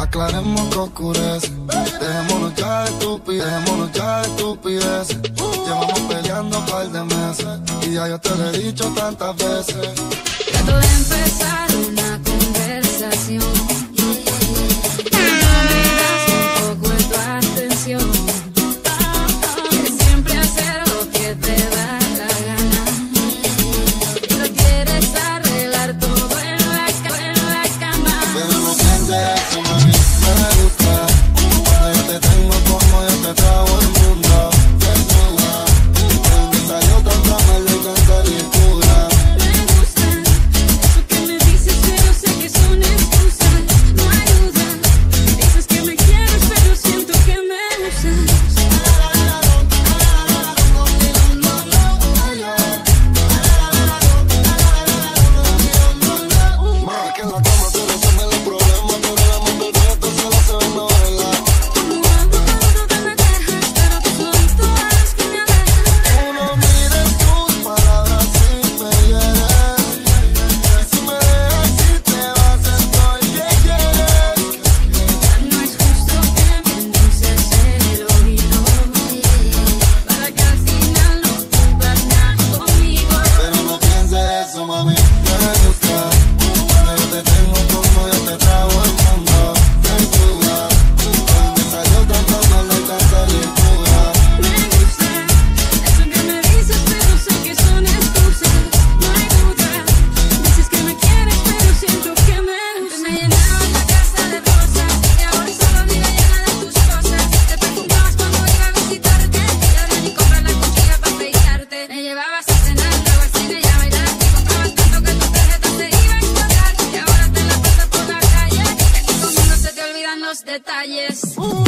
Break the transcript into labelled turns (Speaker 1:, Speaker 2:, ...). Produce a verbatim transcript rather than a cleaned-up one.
Speaker 1: aclaremos que oscurece. Dejémonos ya de estupidez, dejémonos ya de estupideces. Llevamos peleando un par de meses y ya yo te lo he dicho tantas veces.
Speaker 2: Trato de empezar una conversación. Detalles.